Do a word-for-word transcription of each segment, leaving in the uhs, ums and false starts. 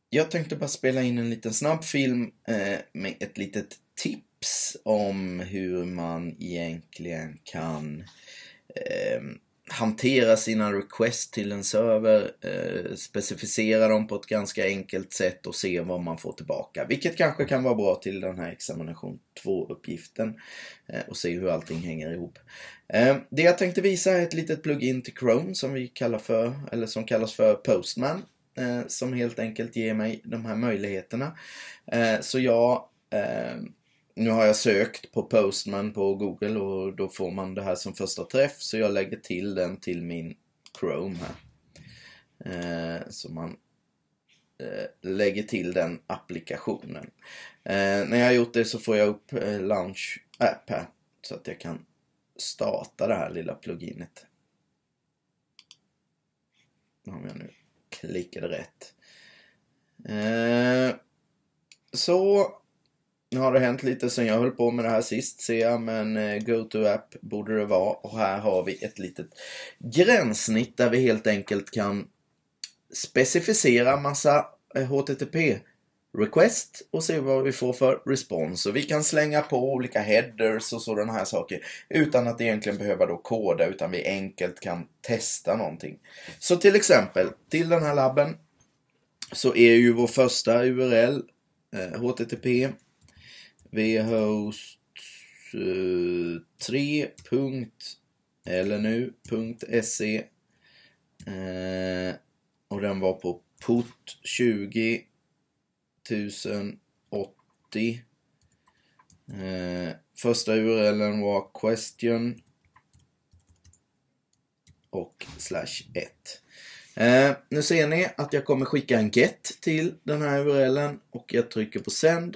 Jag tänkte bara spela in en liten snabb film eh, med ett litet tips om hur man egentligen kan eh, hantera sina requests till en server, eh, specificera dem på ett ganska enkelt sätt och se vad man får tillbaka. Vilket kanske kan vara bra till den här examination två-uppgiften eh, och se hur allting hänger ihop. Eh, det jag tänkte visa är ett litet plugin till Chrome som vi kallar för, eller som kallas för Postman. Eh, som helt enkelt ger mig de här möjligheterna. Eh, så jag, eh, nu har jag sökt på Postman på Google och då får man det här som första träff. Så jag lägger till den till min Chrome här. Eh, så man eh, lägger till den applikationen. Eh, när jag har gjort det så får jag upp eh, Launch App här. Så att jag kan starta det här lilla pluginet. Om jag nu klickade rätt. Eh, så nu har det hänt lite sen jag höll på med det här sist, ser jag, men eh, Go to App borde det vara. Och här har vi ett litet gränssnitt där vi helt enkelt kan specificera massa eh, H T T P request och se vad vi får för respons. Och vi kan slänga på olika headers och sådana här saker utan att egentligen behöva då koda, utan vi enkelt kan testa någonting. Så till exempel till den här labben så är ju vår första U R L eh, H T T P vhost tre punkt l n u punkt se eh, och den var på port tjugo tusen åttio. Eh, första U R L:en var question och slash ett. Eh, nu ser ni att jag kommer skicka en get till den här U R L:en och jag trycker på send.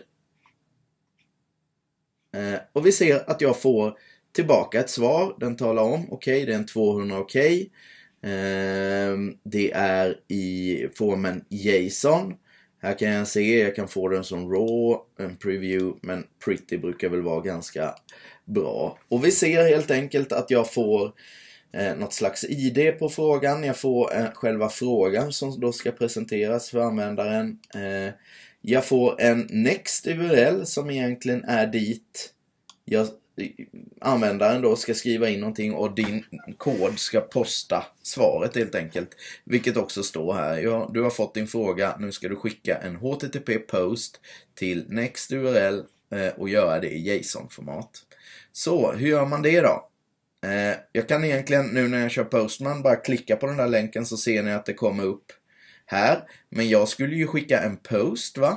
Eh, och vi ser att jag får tillbaka ett svar. Den talar om okej, okay, det är en tvåhundra okej. Okay. Eh, det är i formen JSON. Här kan jag se, jag kan få den som raw, en preview, men pretty brukar väl vara ganska bra. Och vi ser helt enkelt att jag får eh, något slags I D på frågan. Jag får eh, själva frågan som då ska presenteras för användaren. Eh, jag får en next U R L som egentligen är dit jag, användaren då ska skriva in någonting och din kod ska posta svaret helt enkelt. Vilket också står här. Ja, du har fått din fråga, nu ska du skicka en H T T P post till next U R L eh, och göra det i JSON-format. Så, hur gör man det då? Eh, jag kan egentligen, nu när jag kör Postman, bara klicka på den där länken så ser ni att det kommer upp här. Men jag skulle ju skicka en post, va?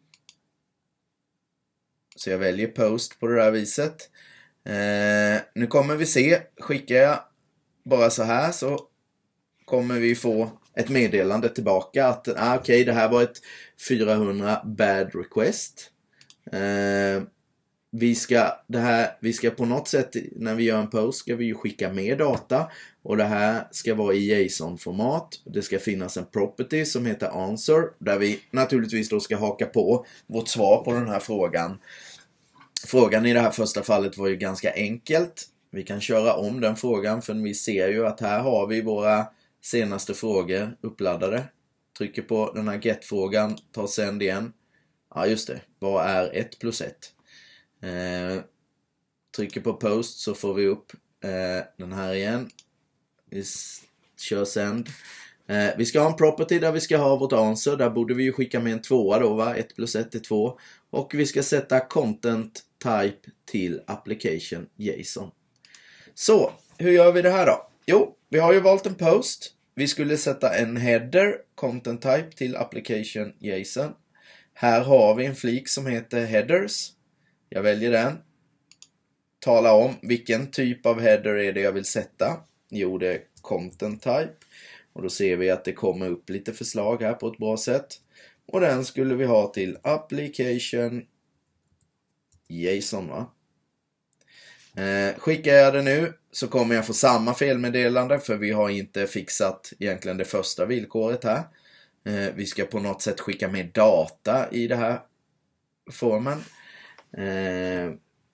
Så jag väljer post på det här viset. Eh, nu kommer vi se, skickar jag bara så här så kommer vi få ett meddelande tillbaka att ah, okej, okay, det här var ett fyrahundra bad request. Eh, vi ska det här vi ska på något sätt, när vi gör en post ska vi ju skicka med data och det här ska vara i JSON-format. Det ska finnas en property som heter answer där vi naturligtvis då ska haka på vårt svar på den här frågan. Frågan i det här första fallet var ju ganska enkelt. Vi kan köra om den frågan för vi ser ju att här har vi våra senaste frågor uppladdade. Trycker på den här get-frågan, tar send igen. Ja just det, vad är ett plus ett? Eh, trycker på post så får vi upp eh, den här igen. Vi kör send. Eh, vi ska ha en property där vi ska ha vårt answer. Där borde vi ju skicka med en tvåa då, va? ett plus ett är två. Och vi ska sätta content type till application JSON. Så, hur gör vi det här då? Jo, vi har ju valt en post. Vi skulle sätta en header, content type till application JSON. Här har vi en flik som heter headers. Jag väljer den. Tala om vilken typ av header är det jag vill sätta. Jo, det är content type. Och då ser vi att det kommer upp lite förslag här på ett bra sätt. Och den skulle vi ha till application JSON, va? Eh, skickar jag det nu så kommer jag få samma felmeddelande för vi har inte fixat egentligen det första villkoret här. Eh, vi ska på något sätt skicka med data i det här formen. Eh,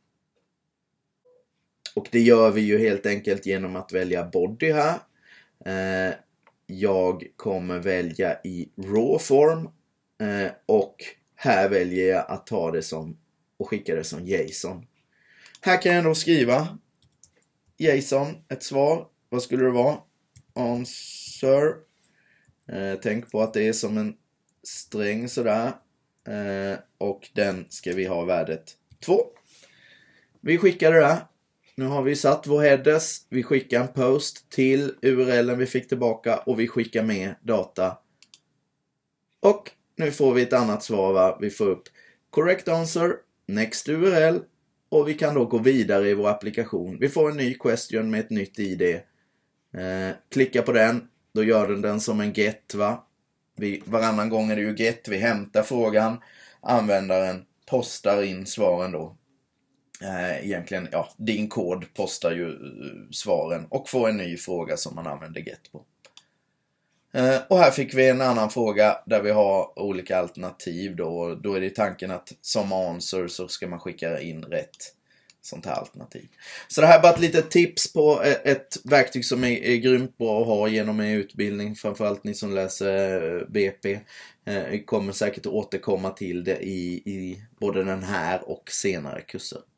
och det gör vi ju helt enkelt genom att välja body här. Eh, jag kommer välja i raw form. Eh, och här väljer jag att ta det som och skicka det som JSON. Här kan jag då skriva JSON, ett svar. Vad skulle det vara? Answer. Eh, tänk på att det är som en sträng sådär. Eh, och den ska vi ha värdet två. Vi skickar det där. Nu har vi satt vår headers. Vi skickar en post till U R L:en vi fick tillbaka. Och vi skickar med data. Och nu får vi ett annat svar, va? Vi får upp correct answer, next U R L. Och vi kan då gå vidare i vår applikation. Vi får en ny question med ett nytt I D. Eh, klicka på den. Då gör den den som en get, va? Vi, varannan gång är det ju get. Vi hämtar frågan. Användaren postar in svaren då. Eh, egentligen, ja, din kod postar ju uh, svaren. Och får en ny fråga som man använder get på. Eh, och här fick vi en annan fråga där vi har olika alternativ då. Då är det tanken att som answer så ska man skicka in rätt sånt här alternativ. Så det här är bara ett litet tips på ett verktyg som är, är grymt bra att ha genom en utbildning. Framförallt ni som läser B P eh, kommer säkert att återkomma till det i, i både den här och senare kurser.